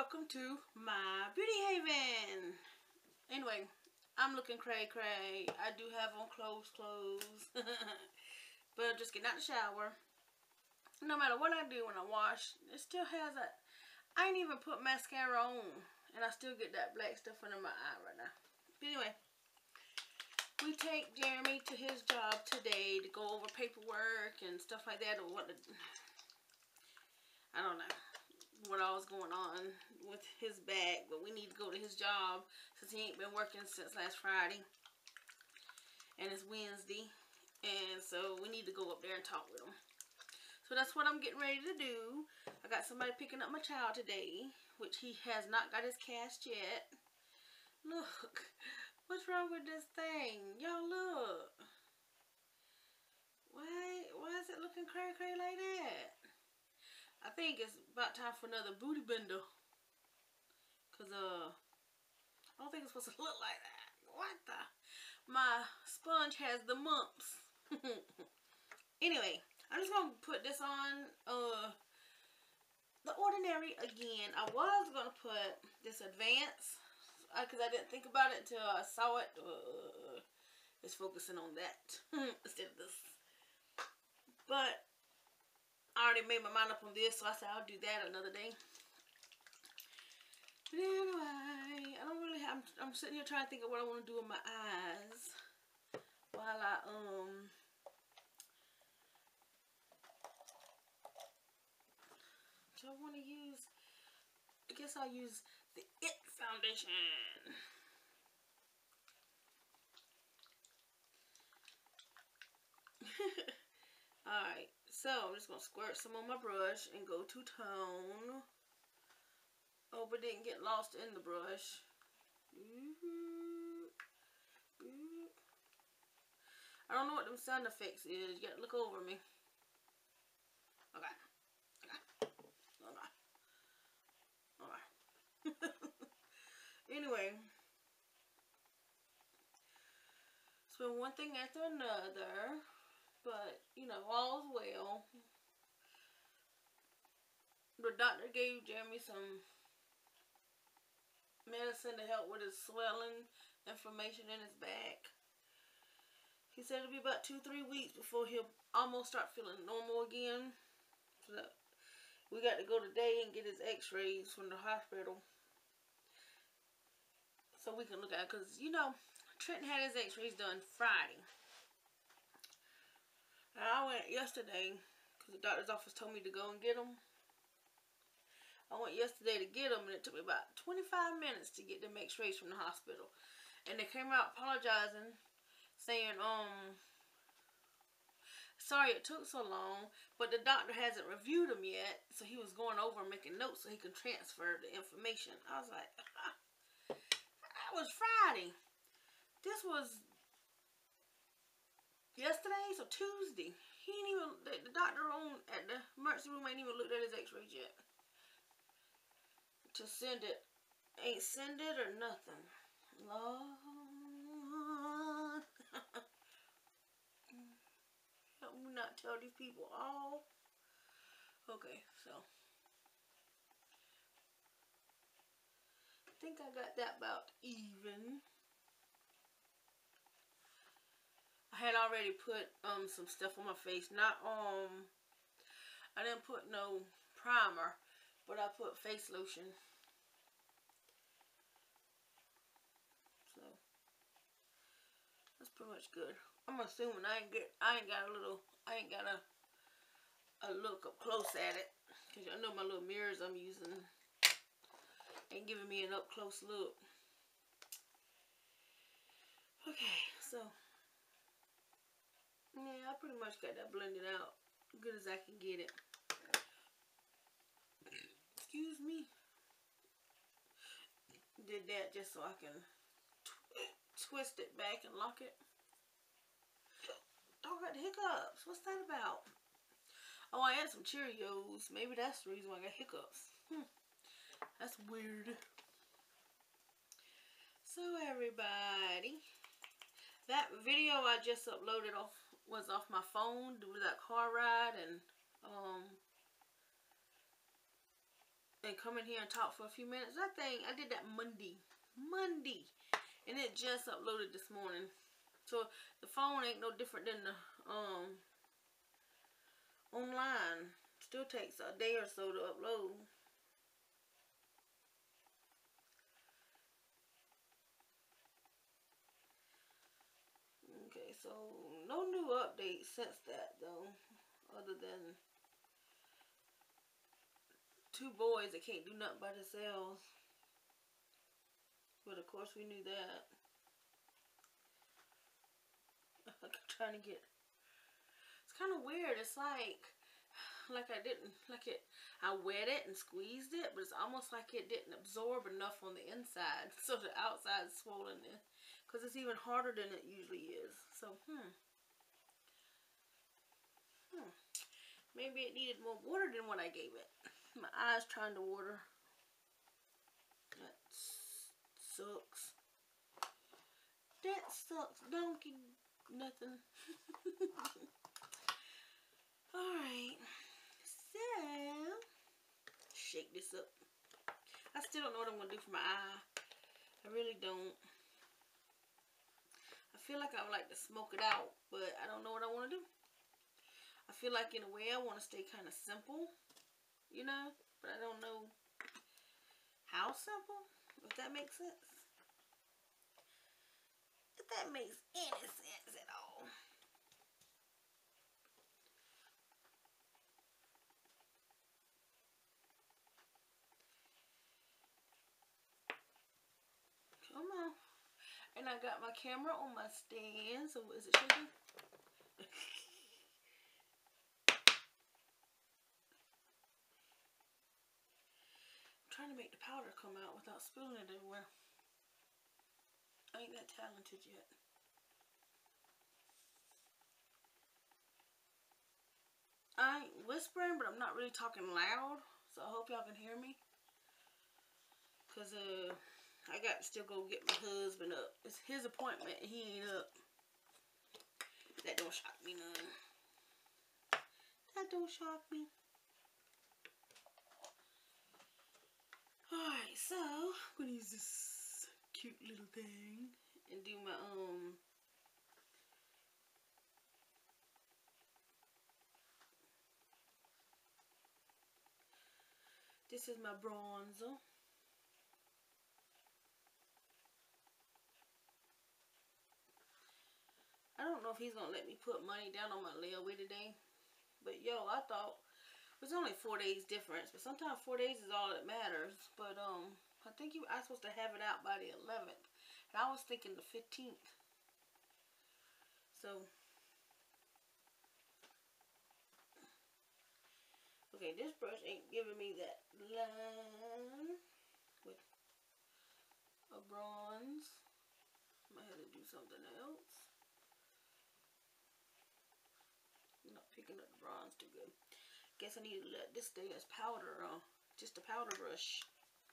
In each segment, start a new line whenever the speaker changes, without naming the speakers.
welcome to my beauty haven. Anyway, I'm looking cray-cray. I do have on clothes. But just getting out the shower. No matter what I do when I wash, it still has that. I ain't even put mascara on, and I still get that black stuff under my eye right now. But anyway, we take Jeremy to his job today to go over paperwork and stuff like that, or what. I don't know what all's going on with his back, but we need to go to his job since he ain't been working since last Friday, and it's Wednesday, and so we need to go up there and talk with him. So that's what I'm getting ready to do. I got somebody picking up my child today, which he has not got his cast yet. Look, what's wrong with this thing? Y'all look. Why is it looking cray-cray like that? I think it's about time for another booty bender. Cause I don't think it's supposed to look like that. What the? My sponge has the mumps. Anyway, I'm just gonna put this on The Ordinary again. I was gonna put this Advance because I didn't think about it until I saw it. It's focusing on that instead of this. But I already made my mind up on this, so I said I'll do that another day. But anyway, I don't really have, I'm sitting here trying to think of what I want to do with my eyes while I so I want to use, I guess I'll use the IT foundation. Alright, so I'm just going to squirt some on my brush and go to tone. Hope it didn't get lost in the brush. I don't know what them sound effects is. You got to look over me. Okay. Alright. Anyway. It's been one thing after another. But, you know, all's well. The doctor gave Jeremy some medicine to help with his swelling, inflammation in his back. He said it'll be about 2-3 weeks before he'll almost start feeling normal again. So we got to go today and get his x-rays from the hospital so we can look at it. Because, you know, Trenton had his x-rays done Friday. And I went yesterday because the doctor's office told me to go and get them. I went yesterday to get them, and it took me about 25 minutes to get them x-rays from the hospital. And they came out apologizing, saying, sorry it took so long, but the doctor hasn't reviewed them yet, so he was going over and making notes so he can transfer the information. I was like, that was Friday. This was yesterday, so Tuesday. He ain't even, the doctor at the emergency room ain't even looked at his x-rays yet. To send it. Ain't send it or nothing. Lord. Help me not tell these people all. Okay, so. I think I got that about even. I had already put some stuff on my face. Not I didn't put no primer, but I put face lotion. So that's pretty much good. I'm assuming I ain't got a look up close at it, cause I know my little mirrors I'm using ain't giving me an up close look. Okay, so yeah, I pretty much got that blended out good as I can get it. Excuse me. Did that just so I can twist it back and lock it. Oh, I got the hiccups. What's that about? Oh, I had some Cheerios. Maybe that's the reason why I got hiccups. That's weird. So everybody, that video I just uploaded was off my phone due to that car ride, and and come in here and talk for a few minutes. I think I did that Monday, and it just uploaded this morning. So the phone ain't no different than the online. Still takes a day or so to upload. Okay, so no new updates since that though, other than 2 boys that can't do nothing by themselves. But of course we knew that. I'm trying to get. It's kind of weird. It's like I didn't like it. I wet it and squeezed it, but it's almost like it didn't absorb enough on the inside, so the outside is swollen. Because it's even harder than it usually is. So maybe it needed more water than what I gave it. My eye's trying to water. That sucks. That sucks. Donkey nothing. Alright. So, shake this up. I still don't know what I'm going to do for my eye. I really don't. I feel like I would like to smoke it out, but I don't know what I want to do. I feel like in a way I want to stay kind of simple, you know, but I don't know how simple, if that makes sense. If that makes any sense at all. Come on. And I got my camera on my stand, so is it shaking? I'm trying to make the powder come out without spilling it everywhere. I ain't that talented yet. I ain't whispering, but I'm not really talking loud, so I hope y'all can hear me. Cause I got to still go get my husband up. It's his appointment and he ain't up. That don't shock me none. That don't shock me. Alright, so I'm gonna use this cute little thing and do my this is my bronzer. I don't know if he's gonna let me put money down on my layaway today. But yo, I thought it was only 4 days difference, but sometimes 4 days is all that matters. But I think I was supposed to have it out by the 11th. And I was thinking the 15th. So okay, this brush ain't giving me that line with a bronze. Might have to do something else. I'm not picking up the bronze too good. Guess I need to let this stay as powder on. Just a powder brush.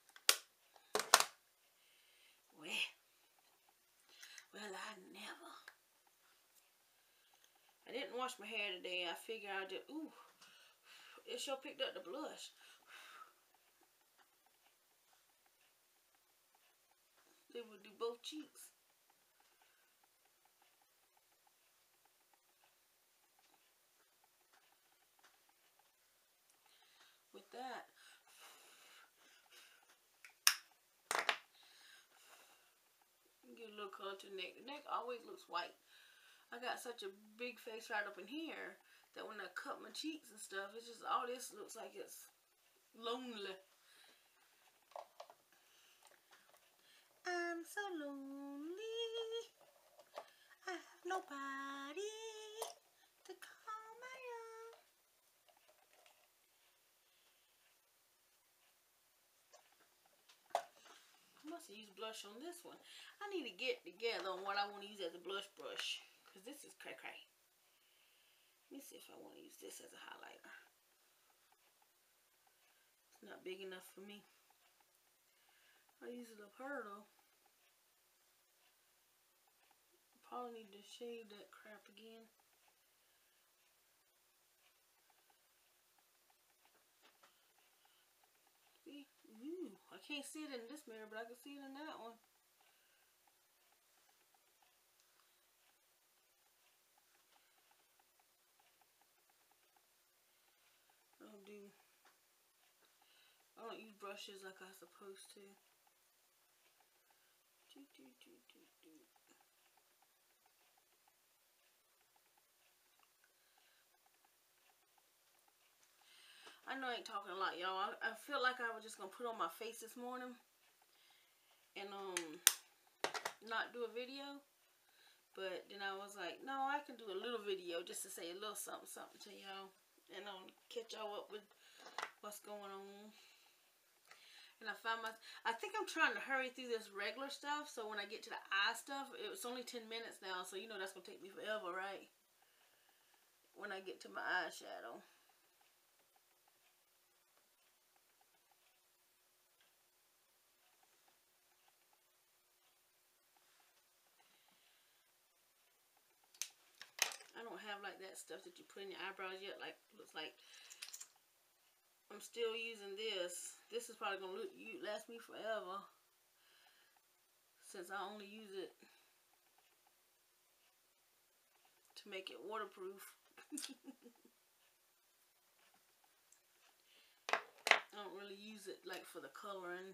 Well, I never. I didn't wash my hair today. I figured I'd just, ooh, it sure picked up the blush. They would do both cheeks. With that, get a little color to the neck. The neck always looks white. I got such a big face right up in here that when I cut my cheeks and stuff, it's just all this looks like it's lonely. I'm so lonely. I have nobody to call my own. I must have used blush on this one. I need to get together on what I want to use as a blush brush. Because this is cray-cray. Let me see if I want to use this as a highlighter. It's not big enough for me. I use it up her though. Probably need to shave that crap again. See? I can't see it in this mirror, but I can see it in that one. I don't use brushes like I'm supposed to. I know I ain't talking a lot, y'all. I feel like I was just gonna put on my face this morning and not do a video, but then I was like, no, I can do a little video just to say a little something to y'all and catch y'all up with what's going on. And I think I'm trying to hurry through this regular stuff, so when I get to the eye stuff, it's only 10 minutes now, so you know that's gonna take me forever, right? When I get to my eyeshadow. I don't have like that stuff that you put in your eyebrows yet. Like, looks like I'm still using this. This is probably gonna last me forever, since I only use it to make it waterproof. I don't really use it like for the coloring.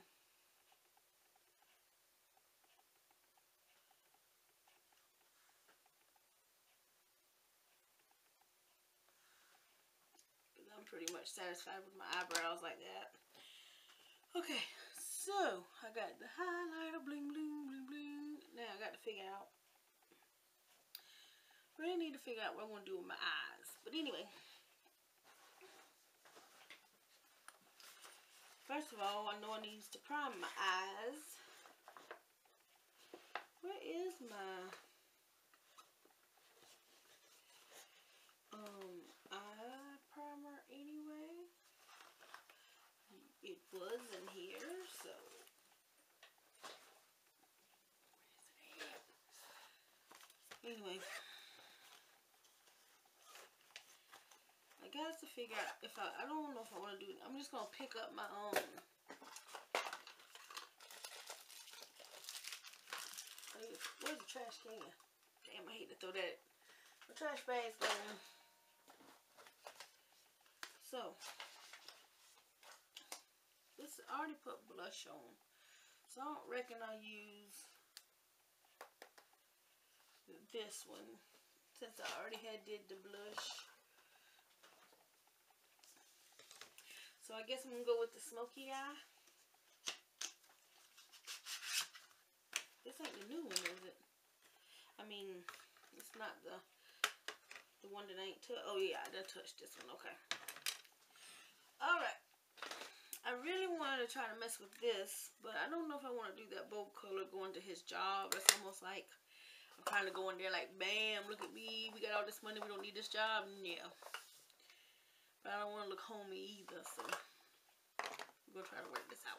I'm pretty much satisfied with my eyebrows like that. Okay, so I got the highlighter, bling bling bling bling. Now I got to figure out. Really need to figure out what I'm gonna do with my eyes. But anyway, first of all, I know I need to prime my eyes. Where is my eye primer anyway? It was in here, so where's it at? Anyway, I got to figure out if I don't know if I want to do it. I'm just gonna pick up my own. Where's the trash can? Damn, I hate to throw that. The trash bag's gone. So, this I already put blush on, so I don't reckon I use this one since I already did the blush. So I guess I'm gonna go with the smoky eye. This ain't the new one, is it? I mean, it's not the one that ain't touched. Oh yeah, I done touched this one. Okay. Alright. I really wanted to try to mess with this, but I don't know if I want to do that bold color going to his job. It's almost like I'm trying to go in there like, bam, look at me. We got all this money. We don't need this job. Yeah. But I don't want to look homey either, so we're going to try to work this out.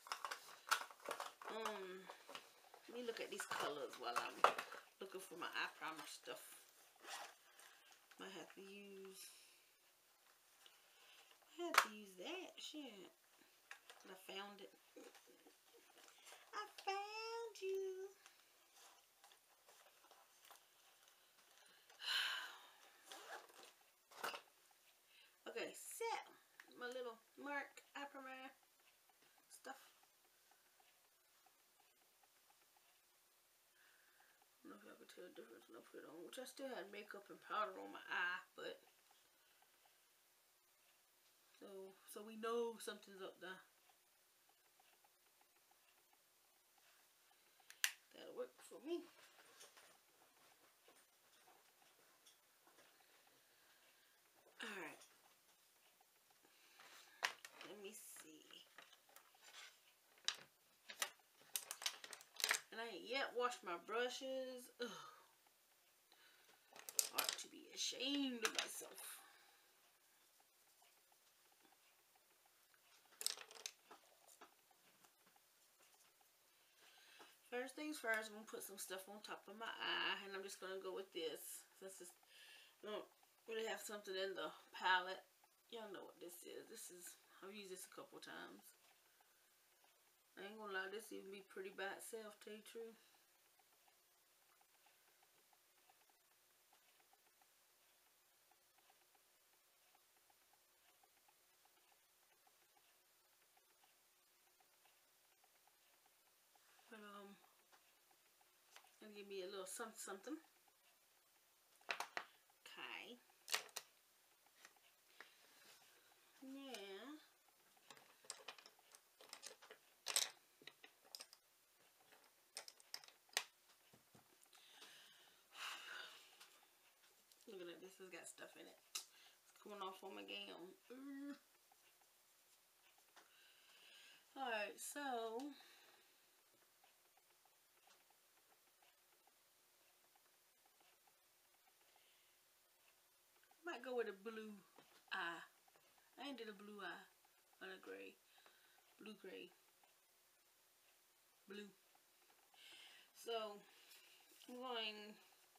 Let me look at these colors while I'm looking for my eye primer stuff. Might have to use... that. Shit. I found it. I found you. Okay, so my little Mark eye primer stuff. I don't know if y'all could tell the difference when I put it on, which I still had makeup and powder on my eye, but so we know something's up there. That'll work for me. Alright. Let me see. And I ain't yet washed my brushes. Ugh. I ought to be ashamed of myself. First things first, I'm going to put some stuff on top of my eye, and I'm just going to go with this. Since it's, I don't really have something in the palette. Y'all know what this is. I've used this a couple times. I ain't gonna lie, this even be pretty by itself, tell you the truth. But it'll give me a little something. Okay. Yeah. Look at that, this has got stuff in it. It's coming off on my gown. Alright, so I might go with a blue eye. I ain't did a blue eye on a gray. Blue gray. Blue. So I'm going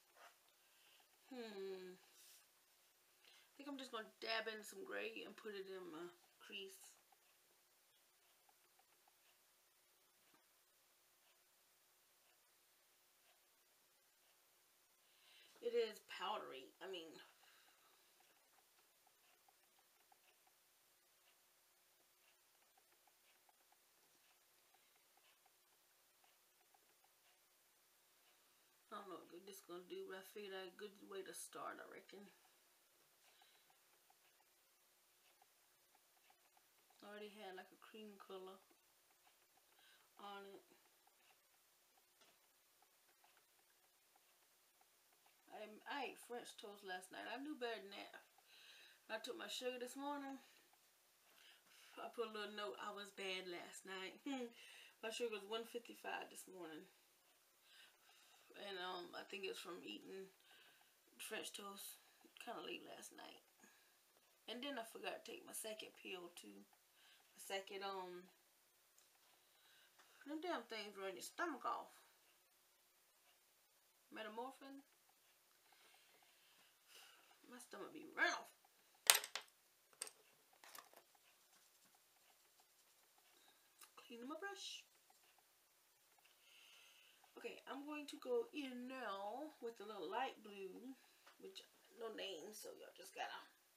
I think I'm just gonna dab in some gray and put it in my crease. It is powdery. I mean, I don't know what good this is gonna do, but I figured out a good way to start, I reckon. I already had like a cream color on it. I ate French toast last night. I knew better than that. I took my sugar this morning. I put a little note, I was bad last night. My sugar was 155 this morning. And I think it's from eating French toast kind of late last night. And then I forgot to take my second pill too. My second, them damn things run your stomach off. Metamorphin. My stomach be run off. Cleaning my brush. Okay, I'm going to go in now with a little light blue, which no name, so y'all just gotta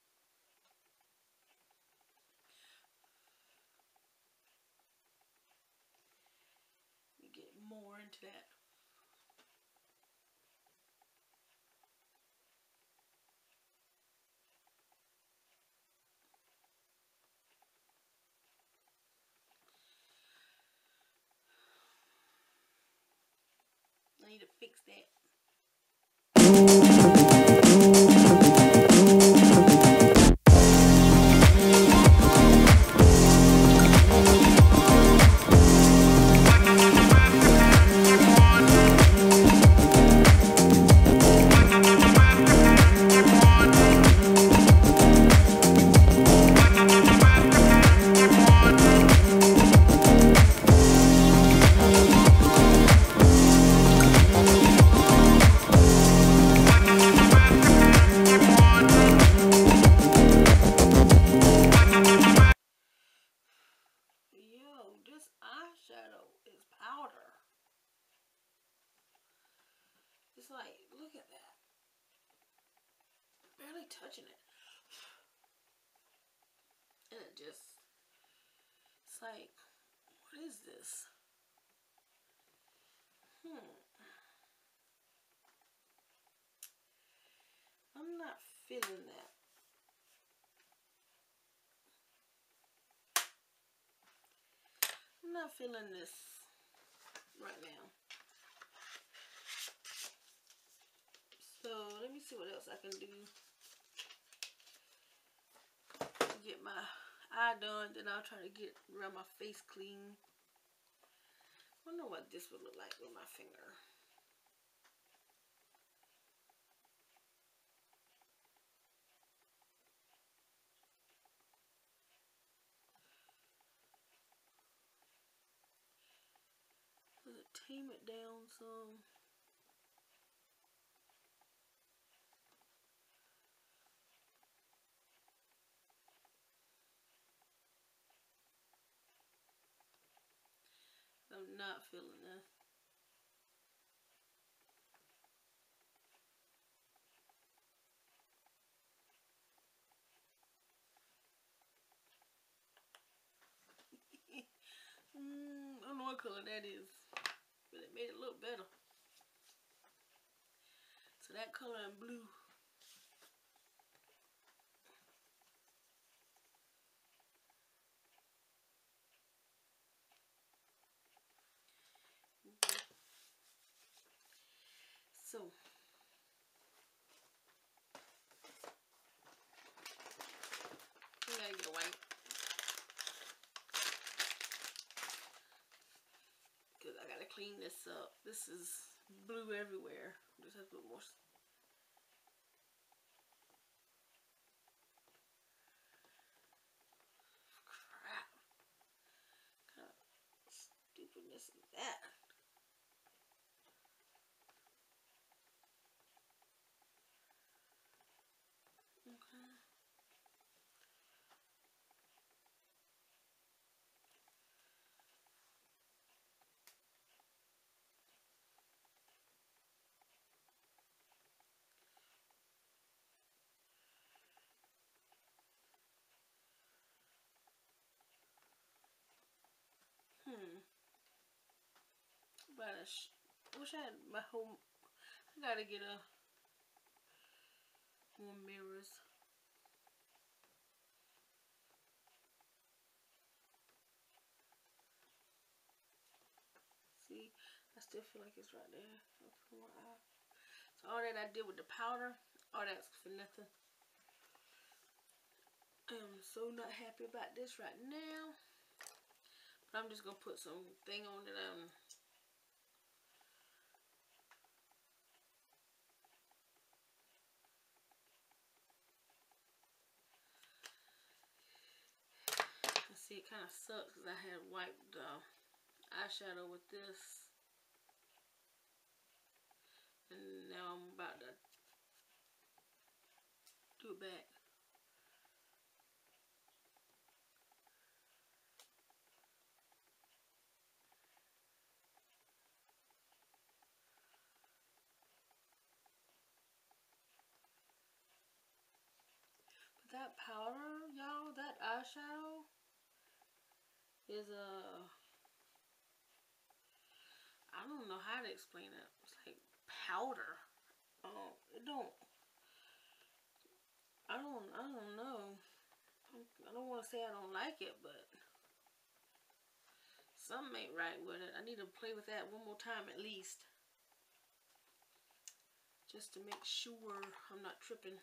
get more into that. I need to fix that. It's like, look at that. Barely touching it. And it just, it's like, what is this? I'm not feeling that. I'm not feeling this right now. So let me see what else I can do to get my eye done. Then I'll try to get around my face clean. I don't know what this would look like with my finger. Does it tame it down some? not feeling this. I don't know what color that is, but it made it look better. So that color and blue. Okay. So I gotta get a wipe. Because I gotta clean this up. This is blue everywhere. Just have to put more. Crap. What kind of stupidness is that? Okay. But I wish I had my whole. I gotta get more mirrors. See, I still feel like it's right there. So all that I did with the powder, all that's for nothing. I am so not happy about this right now. But I'm just gonna put some thing on it. See, it kind of sucks because I had wiped eyeshadow with this, and now I'm about to do it back. But that powder, y'all, that eyeshadow is I don't know how to explain it. It's like powder. It don't. I don't know. I don't want to say I don't like it, but something ain't right with it. I need to play with that one more time at least, just to make sure I'm not tripping.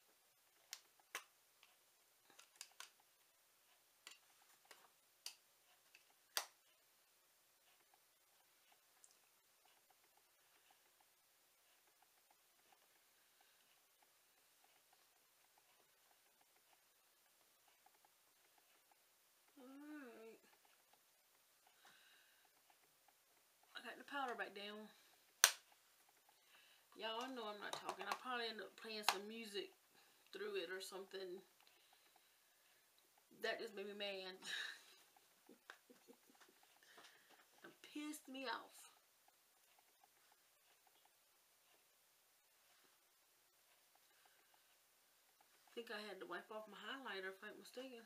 Alright. I got the powder back down. Y'all know I'm not talking. I'll probably end up playing some music through it or something. That just made me mad. It pissed me off. I think I had to wipe off my highlighter if I'm mistaken.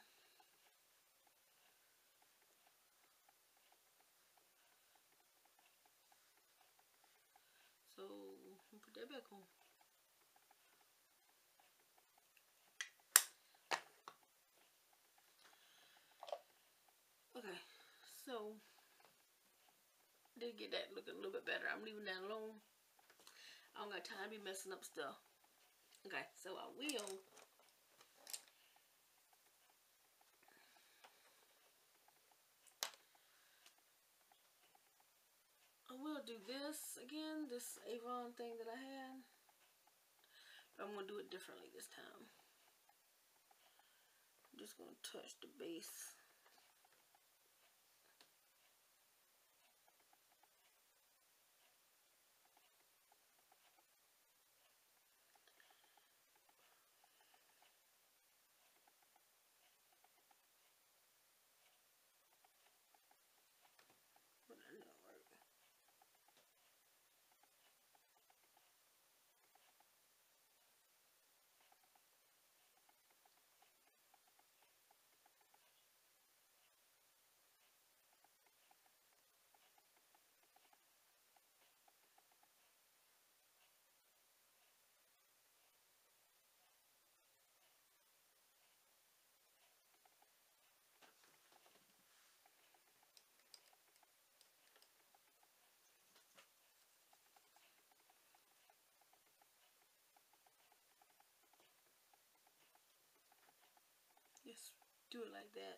So, I'll put that back on. Okay, so did get that looking a little bit better. I'm leaving that alone. I don't got time to be messing up stuff. Okay, so I will do this again, this Avon thing that I had. But I'm going to do it differently this time. I'm just going to touch the base. What I know. do it like that.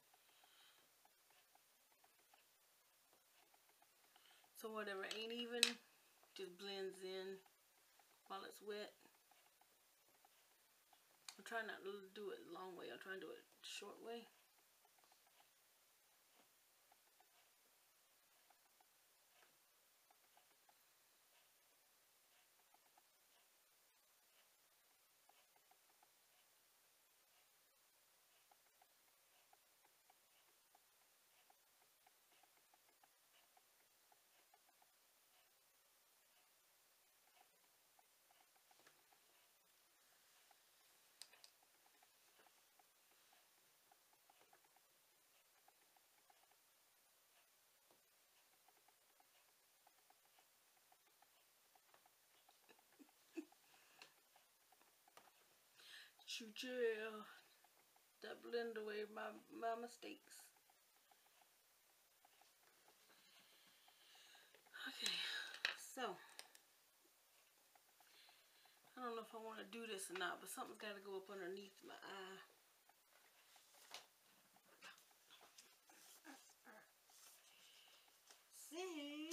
So whatever ain't even just blends in while it's wet. I'm trying not to do it the long way. I'm trying to do it the short way. Choo-choo. That blend away my mistakes. Okay, so I don't know if I want to do this or not, but something's got to go up underneath my eye. See?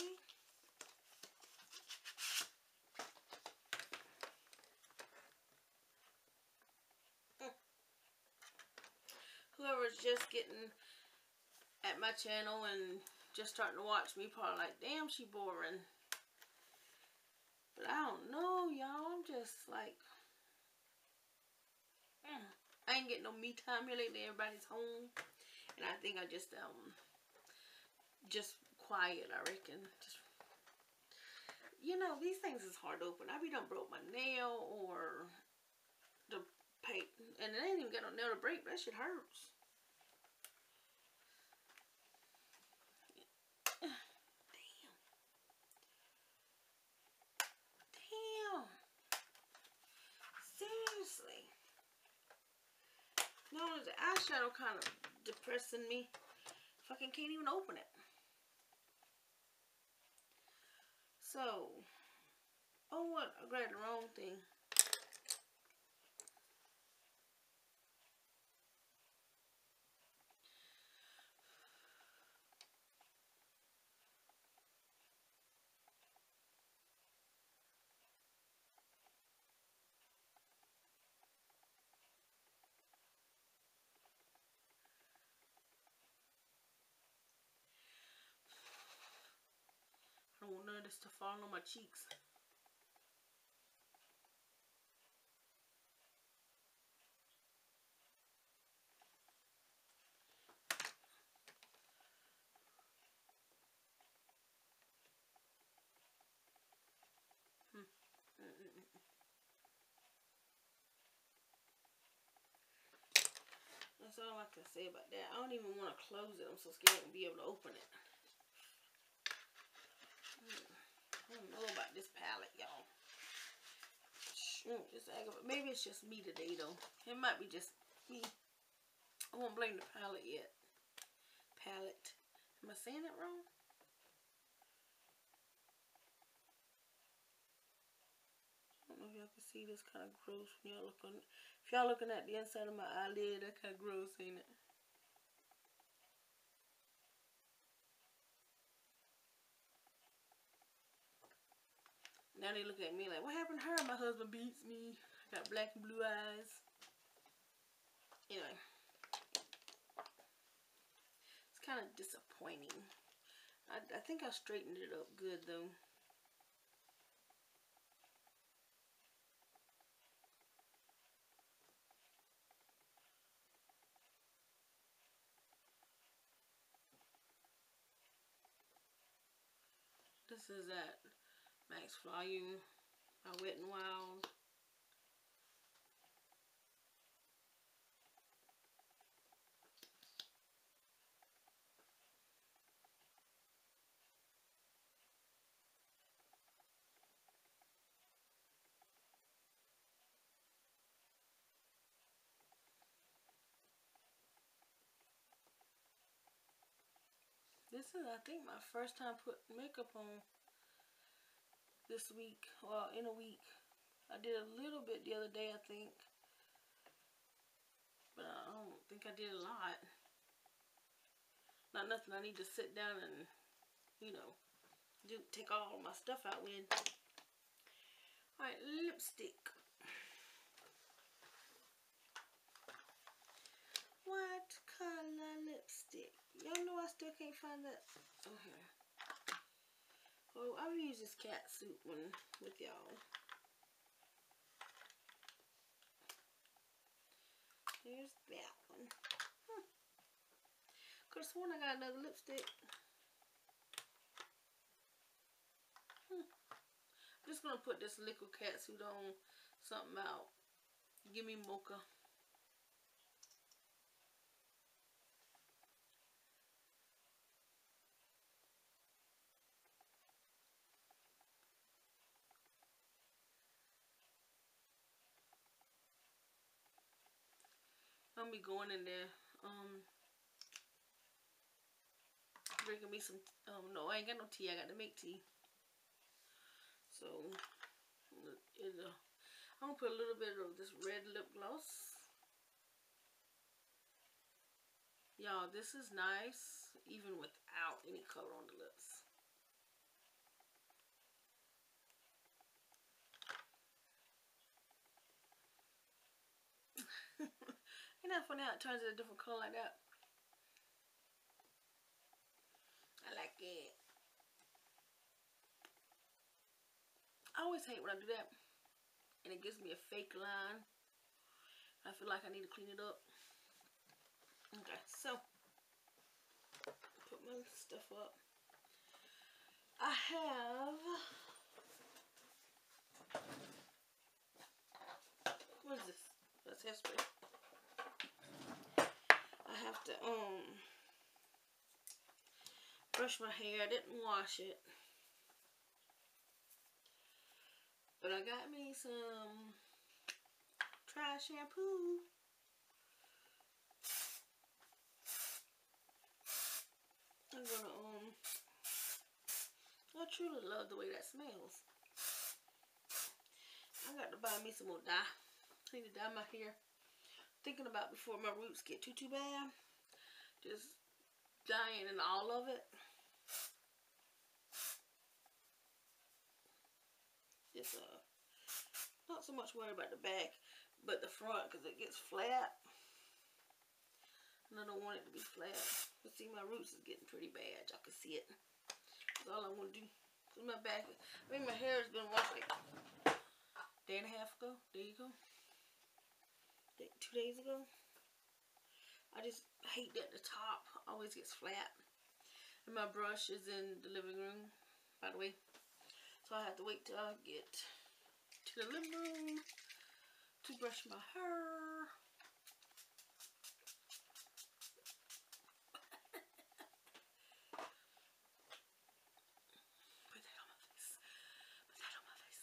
Whoever's just getting at my channel and just starting to watch me probably like, damn, she boring. But I don't know, y'all. I'm just like, I ain't getting no me time here lately. Everybody's home. And I think I just quiet, I reckon. Just, you know, these things is hard to open. I be done broke my nail or the paint. And it ain't even got no nail to break, but that shit hurts. Damn. Seriously. No, the eyeshadow kind of depressing me. Fucking can't even open it. So, oh what? I grabbed the wrong thing. I don't want none of this to fall on my cheeks. That's all I can say about that. I don't even want to close it. I'm so scared to be able to open it. I don't know about this palette, y'all. Maybe it's just me today, though. It might be just me. I won't blame the palette yet. Palette. Am I saying it wrong? I don't know if y'all can see this kind of gross when y'all looking. If y'all looking at the inside of my eyelid, that kind of gross, ain't it? Now they look at me like, what happened to her? My husband beats me. I got black and blue eyes. Anyway. It's kind of disappointing. I think I straightened it up good, though. This is at Max Volume by Wet n Wild. This is, I think, my first time putting makeup on this week. Well, in a week. I did a little bit the other day, I think. But I don't think I did a lot. Not nothing I need to sit down and, you know, take all my stuff out with. Alright, lipstick. What color lipstick? Y'all know I still can't find that. Oh, here. Oh, I've used this cat suit one with y'all. There's that one. Could've sworn I got another lipstick. I'm just gonna put this liquid cat suit on something out. Give me mocha. I'm gonna be going in there, drinking me some, no, I ain't got no tea, I got to make tea. So, I'm gonna put a little bit of this red lip gloss. Y'all, this is nice, even without any color on the lips. Ain't that funny how it turns into a different color like that? I like it. I always hate when I do that and it gives me a fake line. I feel like I need to clean it up. Okay, so put my stuff up. I have, what is this? That's hairspray. I have to brush my hair. I didn't wash it, but I got me some Try shampoo. I'm gonna I truly love the way that smells. I got to buy me some more dye. I need to dye my hair. Thinking about before my roots get too bad, just dyeing in all of it. Just not so much worried about the back, but the front, because it gets flat. And I don't want it to be flat. But see, my roots is getting pretty bad. Y'all can see it. That's all I want to do. Cause my back, I mean, my hair has been washed like a day and a half ago. There you go. 2 days ago. I just hate that the top always gets flat. And my brush is in the living room, by the way. So I have to wait till I get to the living room to brush my hair. Put that on my face. Put that on my face.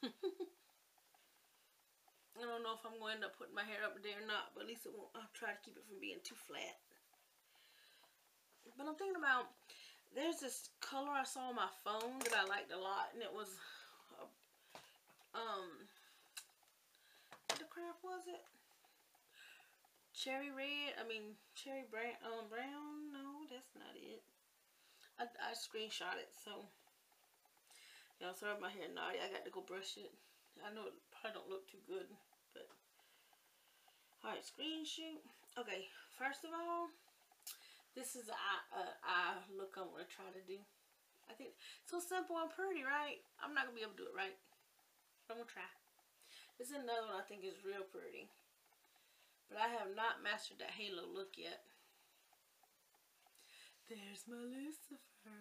I don't know if I'm going to end up putting my hair up there or not, but at least it won't. I'll try to keep it from being too flat. But I'm thinking about, there's this color I saw on my phone that I liked a lot, and it was, what the crap was it? Cherry red? I mean, cherry brown? No, that's not it. I screenshot it, so, y'all, sorry my hair naughty. I got to go brush it. I know it probably don't look too good, but, alright, screenshot. Okay, first of all, this is an eye look I'm going to try to do. I think it's so simple and pretty, right? I'm not going to be able to do it right, but I'm going to try. This is another one I think is real pretty, but I have not mastered that halo look yet. There's my Lucifer.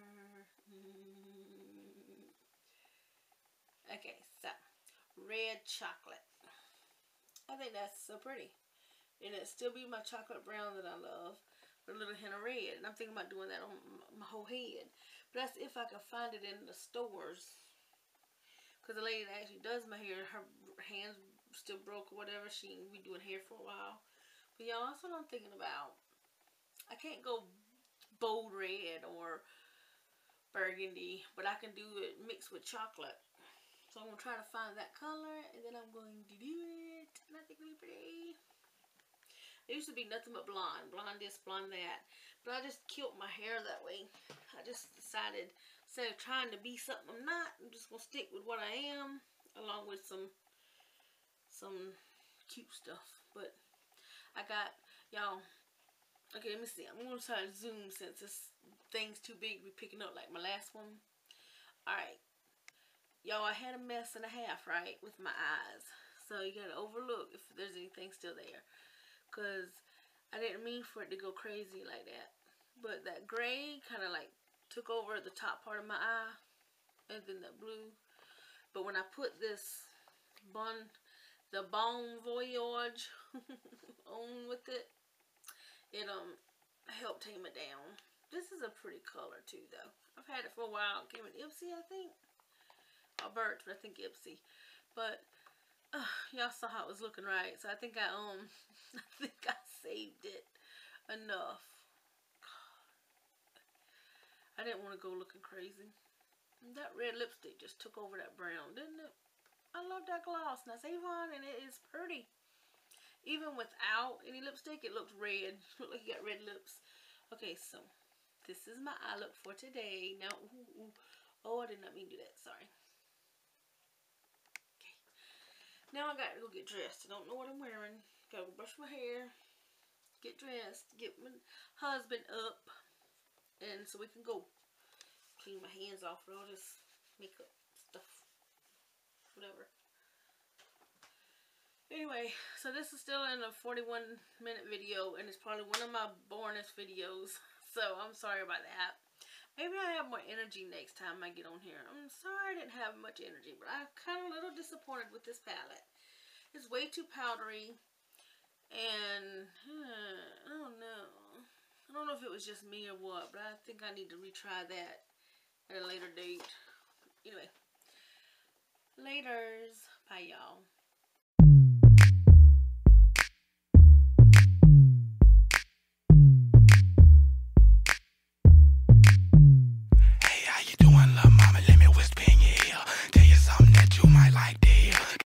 Okay, so red chocolate. I think that's so pretty, and it still be my chocolate brown that I love, with a little hint of red. And I'm thinking about doing that on my whole head, but that's if I can find it in the stores. Because the lady that actually does my hair, her hands still broke or whatever. She ain't been doing hair for a while. But y'all, that's what I'm thinking about. I can't go bold red or burgundy, but I can do it mixed with chocolate. So I'm going to try to find that color, and then I'm going to do it. And I think it'll be pretty. It used to be nothing but blonde. Blonde this, blonde that. But I just killed my hair that way. I just decided, instead of trying to be something I'm not, I'm just going to stick with what I am. Along with some cute stuff. But I got, y'all, okay, let me see. I'm going to try to zoom since this thing's too big to be picking up like my last one. Alright. Y'all, I had a mess and a half, right, with my eyes. So you got to overlook if there's anything still there. Because I didn't mean for it to go crazy like that. But that gray kind of like took over the top part of my eye. And then that blue. But when I put this the Bon Voyage on with it, it helped tame it down. This is a pretty color too, though. I've had it for a while. It came in Ipsy, I think. Or Birch, but I think Ipsy. But y'all saw how it was looking, right? So I think I saved it enough. I didn't want to go looking crazy. That red lipstick just took over that brown, didn't it? I love that gloss. Now, it's Avon, and it is pretty. Even without any lipstick, it looks red. Look like you got red lips. Okay, so this is my eye look for today. Now, oh, I did not mean to do that. Sorry. Okay. Now I got to go get dressed. I don't know what I'm wearing. Gotta go brush my hair, get dressed, get my husband up, and so we can go clean my hands off with all this makeup stuff. Whatever. Anyway, so this is still in a 41-minute video, and it's probably one of my boringest videos. So I'm sorry about that. Maybe I have more energy next time I get on here. I'm sorry I didn't have much energy, but I'm kind of a little disappointed with this palette. It's way too powdery, and I don't know. I don't know if it was just me or what, but I think I need to retry that at a later date. Anyway, laters. Bye, y'all.